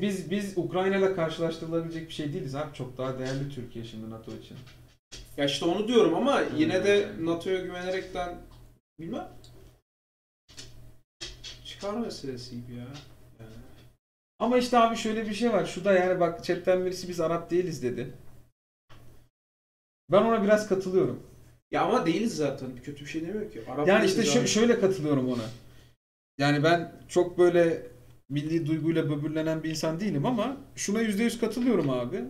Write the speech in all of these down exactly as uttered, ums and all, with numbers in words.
biz biz Ukrayna'yla karşılaştırılabilecek bir şey değiliz abi. Çok daha değerli Türkiye şimdi NATO için. Ya işte onu diyorum ama yine de NATO'ya güvenerekten bilmem. Çıkar meselesi gibi ya. Yani. Ama işte abi şöyle bir şey var. Şu da yani bak chatten birisi biz Arap değiliz dedi. Ben ona biraz katılıyorum. Ya ama değiliz zaten. Kötü bir şey demiyor ki. Arap Yani işte değiliz şö- abi. şöyle katılıyorum ona. Yani ben çok böyle milli duyguyla böbürlenen bir insan değilim ama şuna yüzde yüz katılıyorum abi.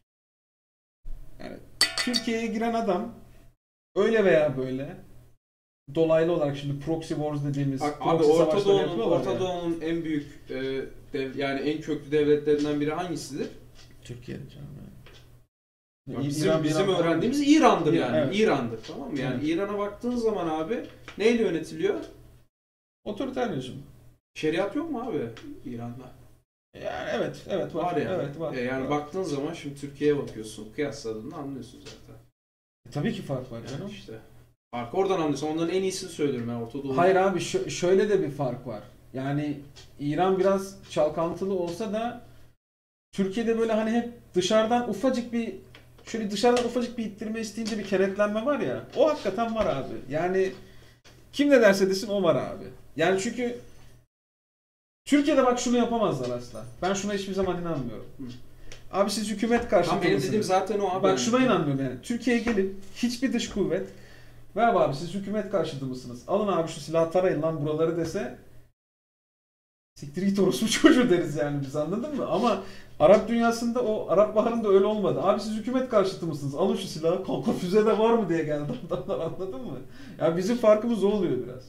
Yani Türkiye'ye giren adam öyle veya böyle dolaylı olarak şimdi proxy wars dediğimiz Abi proxy Orta savaşları Doğu'nun yapıyorlar Orta ya. Doğu'nun en büyük e, dev, yani en köklü devletlerinden biri hangisidir? Türkiye'de canım yani. Ya İ- bizim İran, bizim İran falan öğrendiğimiz değil. İran'dır İran, yani. evet. İran'dır, tamam mı? Yani Evet. İran'a baktığın zaman abi neyle yönetiliyor? Otoriter rejim. Şeriat yok mu abi İran'da? Yani evet, evet var. Var yani. Evet var. E yani var. baktığın zaman şimdi Türkiye'ye bakıyorsun, kıyasladığında anlıyorsun zaten. E, tabii ki fark var Yani canım. işte. Farkı oradan anlıyorsun. Onların en iyisini söylüyorum ben Orta Doğu'da. Hayır abi şö- şöyle de bir fark var. Yani İran biraz çalkantılı olsa da Türkiye'de böyle hani hep dışarıdan ufacık bir şöyle dışarıdan ufacık bir ittirme isteyince bir kenetlenme var ya. O hakikaten var abi. Yani kim ne derse desin o var abi. Yani çünkü Türkiye'de bak şunu yapamazlar asla. Ben şuna hiçbir zaman inanmıyorum. Hı. Abi siz hükümet karşıtı Tam benim mısınız? dediğim zaten o abi. Bak şuna inanmıyorum yani. Türkiye'ye gelip hiçbir dış kuvvet merhaba abi siz hükümet karşıtı mısınız? Alın abi şu silahı tarayın lan buraları dese siktir git orospu çocuğu deriz yani biz, anladın mı? Ama Arap dünyasında o Arap Baharı'nda öyle olmadı. Abi siz hükümet karşıtı mısınız? Alın şu silahı. Kanka füzede var mı diye geldi adamlar, anladın mı? Ya bizim farkımız o oluyor biraz.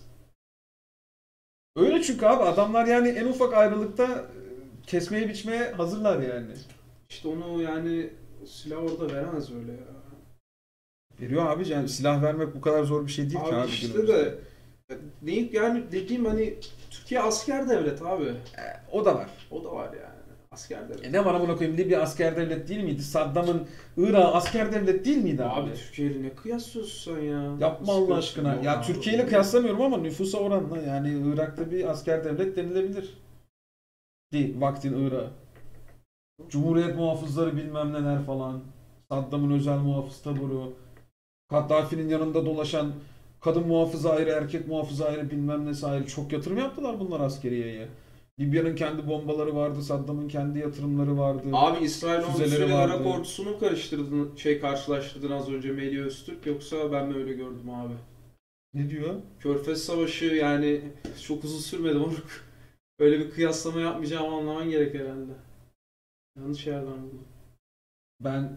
Öyle çünkü abi adamlar yani en ufak ayrılıkta e, kesmeye biçmeye hazırlar yani. İşte onu yani silah orada veremez öyle ya. Veriyor abi yani silah vermek bu kadar zor bir şey değil ki Abi abi. işte günümüzde. de deyip yani dediğim hani Türkiye asker devlet abi. E, o da var. O da var yani. Asker devlet. E ne var amına koyayım, Libya asker devlet değil miydi? Saddam'ın Irak'ı asker devlet değil miydi abi? Abi Türkiye ile ne kıyaslıyorsun sen ya? Yapma Allah aşkına. Yok Ya abi. Türkiye ile kıyaslamıyorum ama nüfusa oranla yani Irak'ta bir asker devlet denilebilir. Değil, vaktin Irak'ı. Cumhuriyet muhafızları bilmem neler falan. Saddam'ın özel muhafız taburu. Kaddafi'nin yanında dolaşan kadın muhafızı ayrı, erkek muhafızı ayrı, bilmem nesi ayrı. Çok yatırım yaptılar bunlar askeriyeye. Libya'nın kendi bombaları vardı, Saddam'ın kendi yatırımları vardı. Abi İsrail Füzeleri ordusuyla vardı. Irak ordusunu mu karıştırdın, şey karşılaştırdın az önce Melih Öztürk, yoksa ben mi öyle gördüm abi? Ne diyor? Körfez Savaşı yani çok uzun sürmedi moruk. Öyle bir kıyaslama yapmayacağımı anlaman gerek herhalde. Yanlış yerden buldum. Ben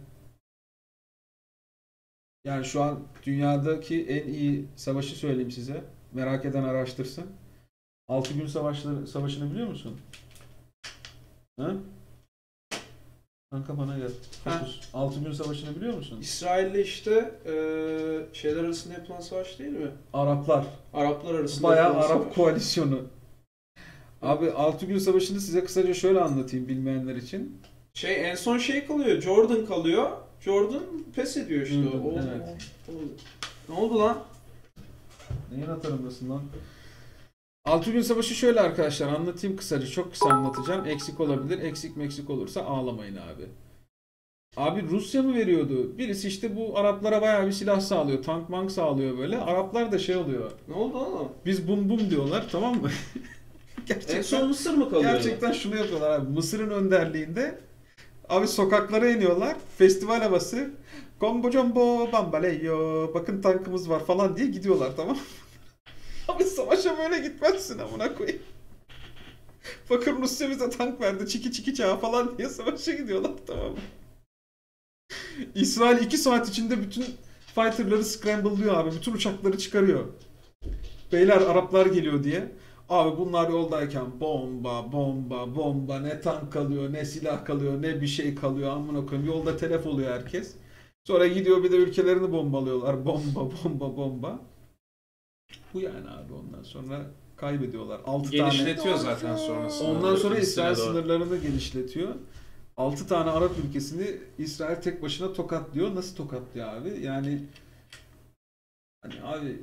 yani şu an dünyadaki en iyi savaşı söyleyeyim size. Merak eden araştırsın. Altı gün savaşları, savaşını biliyor musun? Ha? Kanka bana gel. Fokus. Altı gün savaşını biliyor musun? İsrail'le işte eee şeyler arasında yapılan savaş değil mi? Araplar. Araplar arasında Bayağı yapılan Arap savaş. koalisyonu. Abi altı gün savaşını size kısaca şöyle anlatayım bilmeyenler için. Şey en son şey kalıyor, Jordan kalıyor. Jordan pes ediyor işte. Jordan, o, evet. o- ne oldu lan? Neyin atarındasın lan? Altı gün savaşı şöyle arkadaşlar, anlatayım kısaca, çok kısa anlatacağım. Eksik olabilir. Eksik meksik olursa ağlamayın abi. Abi Rusya mı veriyordu? Birisi işte bu Araplara bayağı bir silah sağlıyor. Tank mank sağlıyor böyle. Araplar da şey oluyor. Ne oldu oğlum? Biz bum bum diyorlar, tamam mı? En gerçekten, son Mısır mı kalıyor? gerçekten şunu yapıyorlar abi. Mısır'ın önderliğinde abi sokaklara iniyorlar. Festival havası. Combo jumbo bambaleyo. Bakın tankımız var falan diye gidiyorlar, tamam mı? Abi savaşa böyle gitmezsin amına koyayım. Bakın Rusya bize tank verdi. Çiki çiki çağı falan diye savaşa gidiyorlar, tamam mı? İsrail iki saat içinde bütün fighter'ları scramble'lıyor abi. Bütün uçakları çıkarıyor. Beyler Araplar geliyor diye. Abi bunlar yoldayken bomba, bomba, bomba. Ne tank kalıyor, ne silah kalıyor, ne bir şey kalıyor. Amına koyayım. Yolda telef oluyor herkes. Sonra gidiyor bir de ülkelerini bombalıyorlar. Bomba, bomba, bomba. Bu yani abi, ondan sonra kaybediyorlar. altı tane. Genişletiyor zaten sonrasında. Ondan sonra Filistin'e İsrail doğru. sınırlarını genişletiyor. altı tane Arap ülkesini İsrail tek başına tokatlıyor. Nasıl tokatlıyor abi? Yani hani abi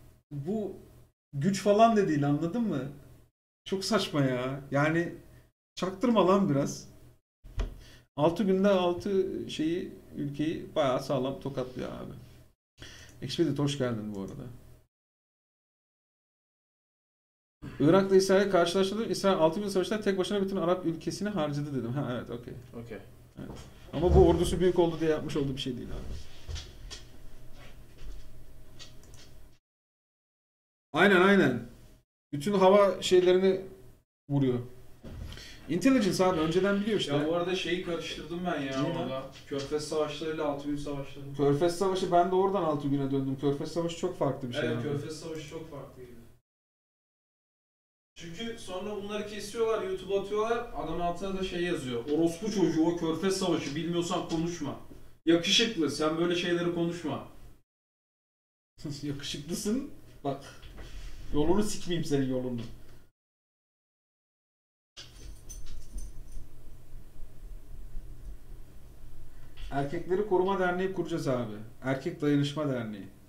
bu güç falan da değil, anladın mı? Çok saçma ya. Yani Çaktırma lan biraz. altı günde altı şeyi, ülkeyi bayağı sağlam tokatlıyor abi. Expedit hoş geldin bu arada. Irak'la İsrail karşılaştırdı. İsrail altı bin savaşta tek başına bütün Arap ülkesini harcadı dedim. Ha evet, okey. Okey. Evet. Ama bu ordusu büyük oldu diye yapmış olduğu bir şey değil abi. Aynen aynen. Bütün hava şeylerini vuruyor. Intelligence abi önceden biliyor işte. Ya bu arada şeyi karıştırdım ben ya Niye lan? orada. Körfez Savaşları ile altı gün Savaşları. Körfez Savaşı, ben de oradan altı güne döndüm. Körfez Savaşı çok farklı bir şey Evet, abi. Körfez Savaşı çok farklıydı. Çünkü sonra bunları kesiyorlar, YouTube'a atıyorlar. Adam altına da şey yazıyor. Orospu çocuğu, o Körfez Savaşı, bilmiyorsan konuşma. Yakışıklı, sen böyle şeyleri konuşma. Yakışıklısın. Bak. Yolunu sikmeyeyim senin yolunu. Erkekleri Koruma Derneği kuracağız abi. Erkek Dayanışma Derneği.